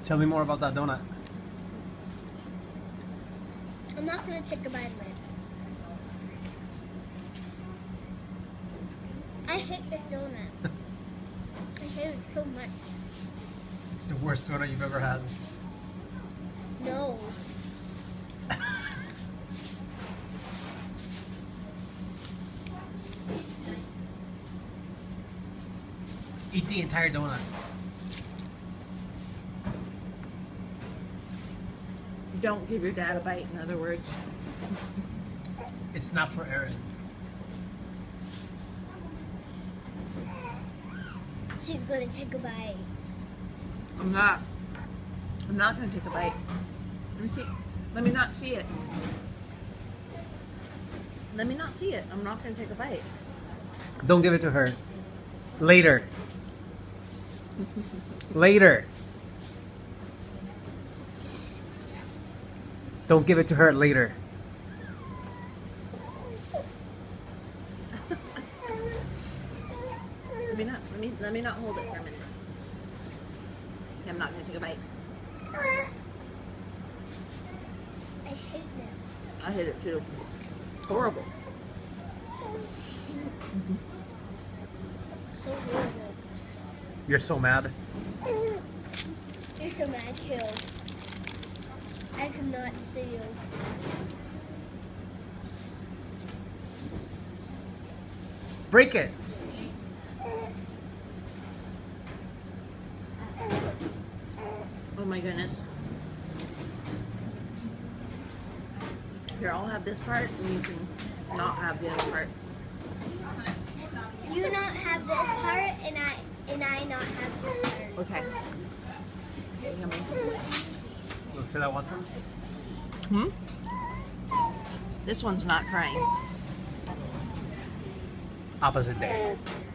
Tell me more about that donut. I'm not gonna take a bite of it. I hate this donut. I hate it so much. It's the worst donut you've ever had. No. Eat the entire donut. Don't give your dad a bite, in other words. It's not for Erin. She's gonna take a bite. I'm not gonna take a bite. Let me see. Let me not see it. Let me not see it. I'm not gonna take a bite. Don't give it to her. Later. Later. Don't give it to her later. Let me not hold it for a minute. Okay, I'm not gonna take a bite. I hate this. I hate it too. Horrible. So horrible. You're so mad. You're so mad too. I cannot see you. Break it. Oh my goodness. Here, I'll have this part and you can not have the other part. You not have this part and I not have this part. Okay. Yummy. Let's say that one time. This one's not crying. Opposite day.